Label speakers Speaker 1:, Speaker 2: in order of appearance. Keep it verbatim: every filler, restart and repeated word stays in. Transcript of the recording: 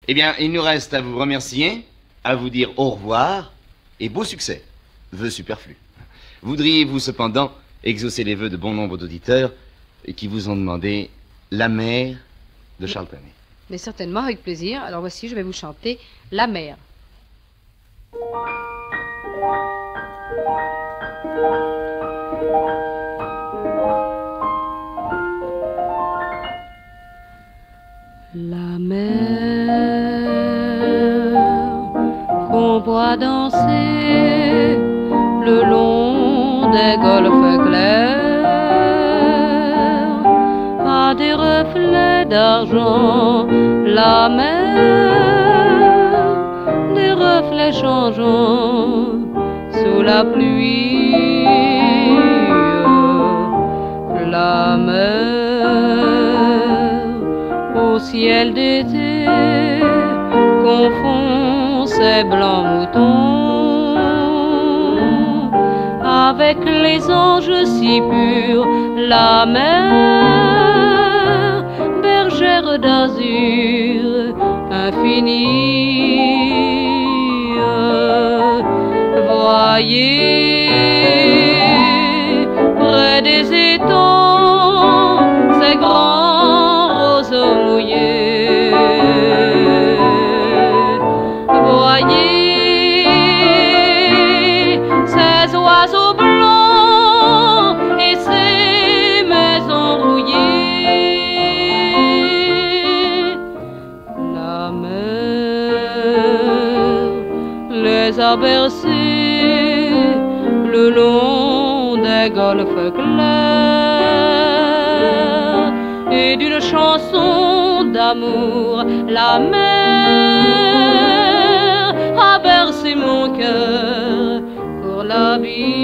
Speaker 1: Eh bien, il nous reste à vous remercier, à vous dire au revoir et beau succès. Vœux superflus. Voudriez-vous cependant exaucer les vœux de bon nombre d'auditeurs qui vous ont demandé La mer de Charles Trenet?
Speaker 2: Mais certainement, avec plaisir. Alors voici, je vais vous chanter La mer. La mer qu'on voit danser le long des golfes clairs a des reflets d'argent. La mer, des reflets changeants sous la pluie. La mer au ciel d'été confond ses blancs moutons avec les anges si purs. La mer, bergère d'azur infinie, voyez près des étangs ces grands roseaux mouillés. Voyez ces oiseaux blancs et ces maisons rouillées. La mer les a bercés le long des golfes clairs et d'une chanson d'amour. La mer a bercé mon cœur pour la vie.